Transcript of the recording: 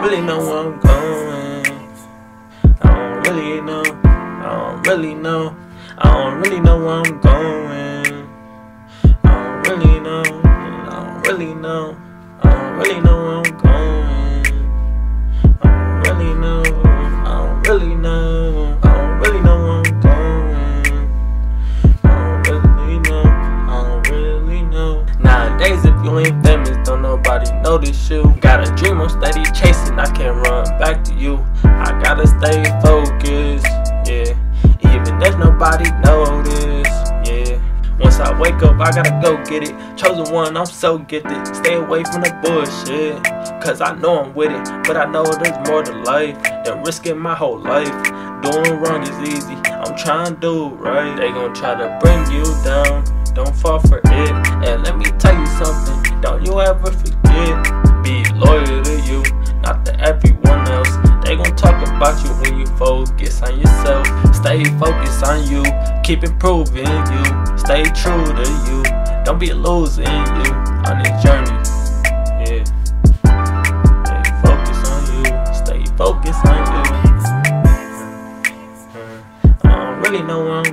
really know where I'm going. I don't really know. I don't really know. I don't really know where I'm going. I don't really know. I don't really know. I don't really know where I'm going. I don't really know. I don't really know. I don't really know where I'm going. I don't really know. I don't really know. Nowadays, if you ain't famous, don't nobody notice you. Got a dream I'm steady chasing, I can't run back to you. I gotta stay focused, yeah. Even if nobody notice, yeah. Once I wake up, I gotta go get it. Chosen one, I'm so gifted. Stay away from the bullshit, cause I know I'm with it. But I know there's more to life than risking my whole life. Doing wrong is easy, I'm trying to do right. They gon' try to bring you down, don't fall for it. And let me tell you something, don't you ever forget. Be loyal to you, not to everyone else. They gon' talk about you when you focus on yourself. Stay focused on you, keep improving you. Stay true to you, don't be losing you on this journey. Yeah. Stay focused on you, stay focused on you. I don't really know where I'm